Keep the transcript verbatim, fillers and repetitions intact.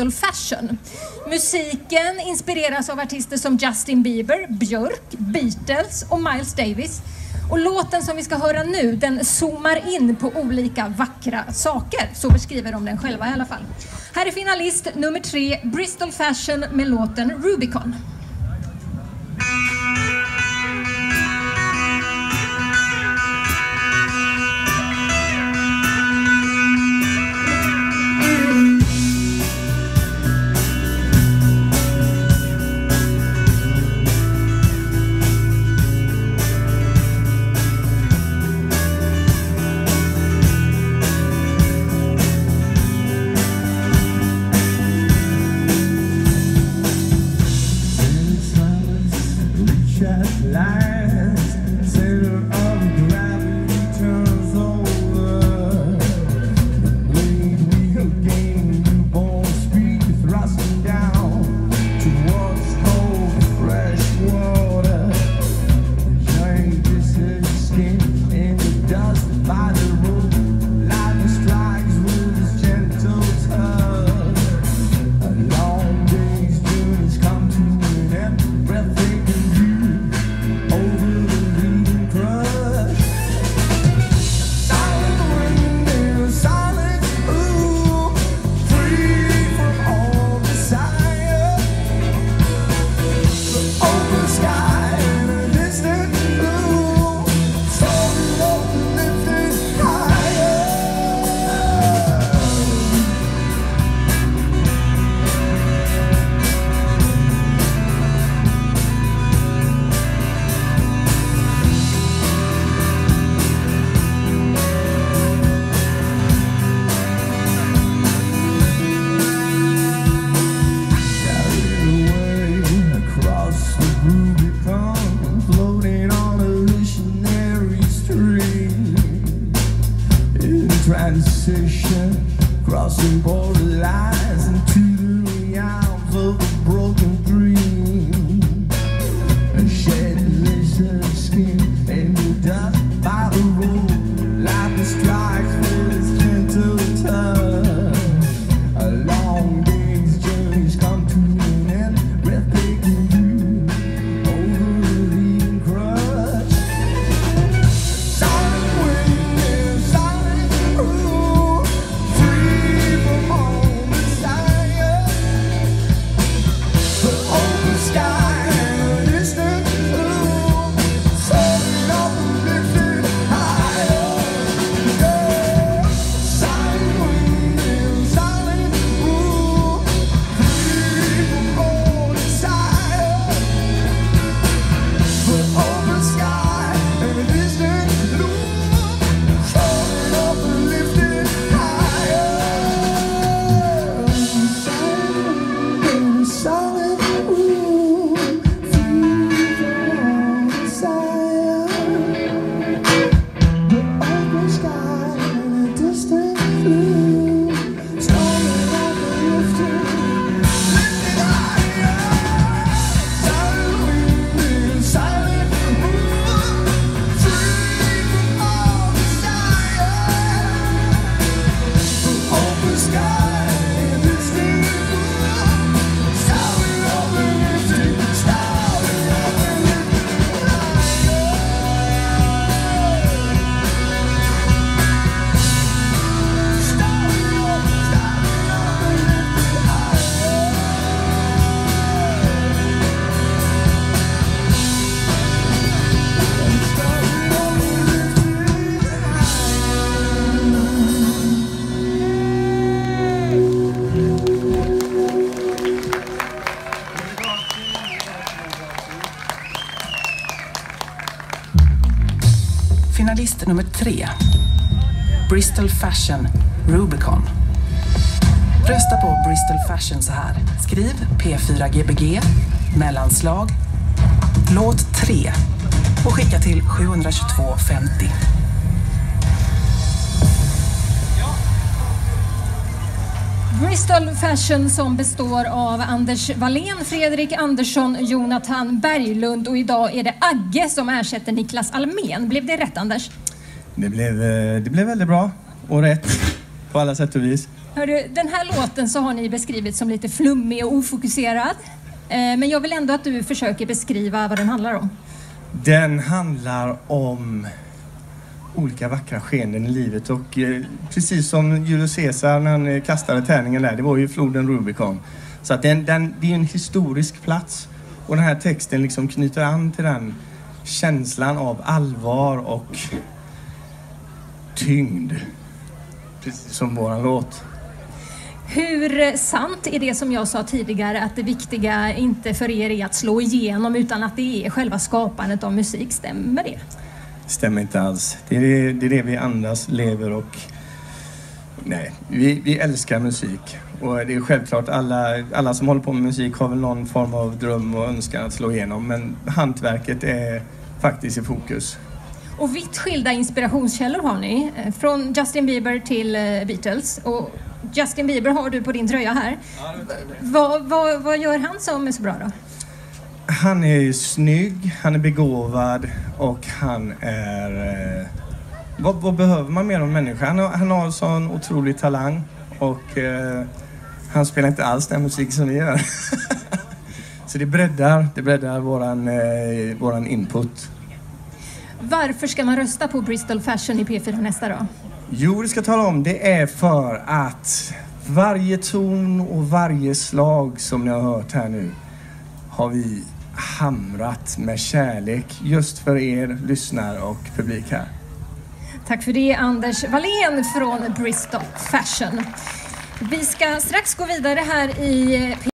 Bristol Fashion. Musiken inspireras av artister som Justin Bieber, Björk, Beatles och Miles Davis. Och låten som vi ska höra nu, den zoomar in på olika vackra saker. Så beskriver de den själva i alla fall. Här är finalist nummer tre, Bristol Fashion med låten Rubicon. Crossing borderlines into the arms of a broken dream. A shed lizard skin and the dust by the road. Lightning strikes with its gentle touch. A long day's journey's come to an end. Breathtaking view over the leading crush. Silent wind and silent room. Free from all desire. The open sky and a distant blue. Soaring up and lifted higher. Yeah. Silent wind and silent room. Free from all desire. The open sky and a distant blue. Soaring up and lifted higher. Silent wind and silent room. Free from all desire. The open sky and a distant blue. Soaring up and lifted, lifted higher. Silent wind and silent room. Free from all desire. The open sky and a distant blue. Soaring up and lifted, soaring up and lifted higher. Soaring up, soaring up and lifted higher. Soaring up and lifted Finalist nummer tre, Bristol Fashion, Rubicon. Rösta på Bristol Fashion så här. Skriv P fyra G B G, mellanslag, låt tre och skicka till sju två femtio. Bristol Fashion som består av Anders Wallén, Fredrik Andersson, Jonathan Berglund och idag är det Agge som ersätter Niklas Almén. Blev det rätt, Anders? Det blev, eh, det blev väldigt bra och rätt på alla sätt och vis. Hörru, den här låten så har ni beskrivit som lite flummig och ofokuserad. Eh, men jag vill ändå att du försöker beskriva vad den handlar om. Den handlar om olika vackra skeenden i livet och eh, precis som Julius Caesar när han eh, kastade tärningen där, det var ju floden Rubicon. Så att den, den, det är en historisk plats och den här texten liksom knyter an till den känslan av allvar och tyngd. Precis som våran låt. Hur sant är det som jag sa tidigare att det viktiga inte för er är att slå igenom utan att det är själva skapandet av musik? Stämmer det? Stämmer inte alls. Det är det, det, är det vi andas, lever och... Nej, vi, vi älskar musik. Och det är självklart alla, alla som håller på med musik har väl någon form av dröm och önskan att slå igenom. Men hantverket är faktiskt i fokus. Och vitt skilda inspirationskällor har ni. Från Justin Bieber till Beatles. Och Justin Bieber har du på din tröja här. Ja, vad, vad, vad gör han som är så bra då? Han är snygg, han är begåvad och han är... Eh, vad, vad behöver man mer om människa? Han har, han har sån otrolig talang och eh, han spelar inte alls den musik som vi gör. Så det breddar, det breddar våran, eh, våran input. Varför ska man rösta på Bristol Fashion i P fyra nästa dag? Jo, det ska tala om det är för att varje ton och varje slag som ni har hört här nu har vi hamrat med kärlek just för er lyssnare och publik här. Tack för det, Anders Wallén från Bristol Fashion. Vi ska strax gå vidare här i